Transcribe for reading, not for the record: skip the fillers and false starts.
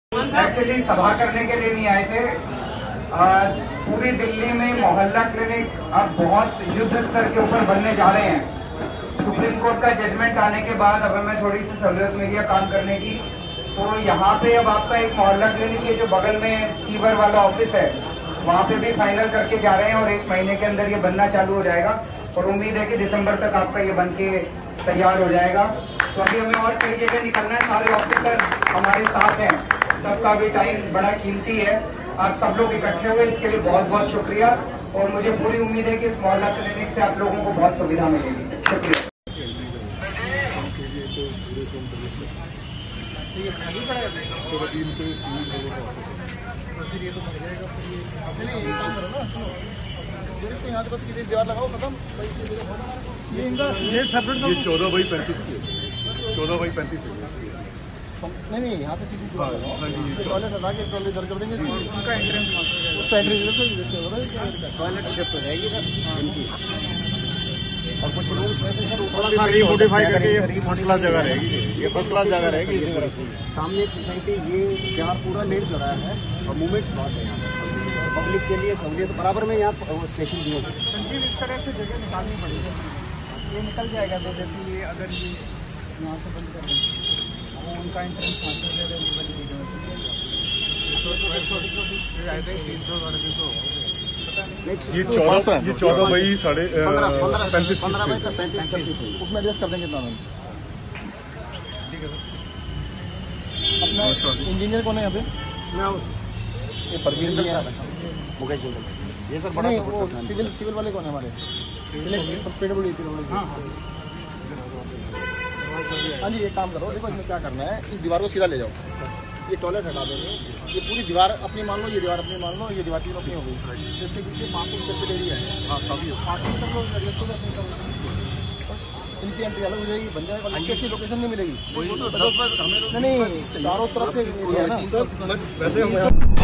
Actually सभा करने के लिए नहीं आए थे। पूरी दिल्ली में मोहल्ला क्लिनिक अब बहुत युद्ध स्तर के ऊपर बनने जा रहे हैं। सुप्रीम कोर्ट का जजमेंट आने के बाद अब हमें थोड़ी सी सहूलियत मिली है काम करने की। तो यहाँ पे अब आपका एक मोहल्ला क्लिनिक है जो बगल में सीवर वाला ऑफिस है, वहाँ पे भी फाइनल करके जा रहे हैं और 1 महीने के अंदर ये बनना चालू हो जाएगा और उम्मीद है कि दिसंबर तक आपका ये बन के तैयार हो जाएगा। तो अभी हमें और कई जगह निकलना है, सारे ऑफिसर हमारे साथ हैं, सबका भी टाइम बड़ा कीमती है। आप सब लोग इकट्ठे हुए इसके लिए बहुत बहुत शुक्रिया और मुझे पूरी उम्मीद है कि इस मोहल्ला क्लिनिक से आप लोगों को बहुत सुविधा मिलेगी। शुक्रिया। यहाँ बस सीधे दीवार लगाओ, खत्म। ये 14x35 की 14x35 नहीं, यहाँ से सीधी दीवार लगाओ, टॉयलेट हटा के ट्रॉली इधर कर देंगे, उनका एंट्रेंस उसका एंट्रेंस टॉयलेट शिफ्ट हो जाएगी इनकी। और कुछ रूम्स में से थोड़ा रीमोडिफाई करके ये फर्स्ट क्लास जगह रहेगी, ये फर्स्ट क्लास जगह रहेगी। इसी तरह से सामने एक सोसाइटी, ये यहाँ पूरा लेन चौराहा है और मूवमेंट्स बहुत है यहाँ पर, पब्लिक के लिए सहूलियत बराबर में यहाँ स्टेशन भी होगी। इस तरह से जगह निकालनी पड़ेगी, ये निकल जाएगा। तो जैसे ये अगर ये यहाँ से बंद कर दें, वो उनका एंट्रेंस ये 14 बाई 35 उसमें एडजस्ट कर देंगे इतना। अपना इंजीनियर कौन है यहाँ पे? ये परवीन जी है, मुकेश जी। ये सर बड़ा सिविल वाले कौन है हमारे? हाँ जी, एक काम करो, देखो इसमें क्या करना है, इस दीवार को सीधा ले जाओ, ये टॉयलेट हटा देंगे, ये पूरी दीवार अपनी मान लो, ये दीवार अपनी मान लो, ये दीवार की अपनी हो गई। इसके पीछे 500 स्क्वायर फीट एरिया है, इनकी एंट्री अलग हो जाएगी, बन जाएगा। अच्छी लोकेशन नहीं मिलेगी, नहीं चारों तरफ से एरिया है ना।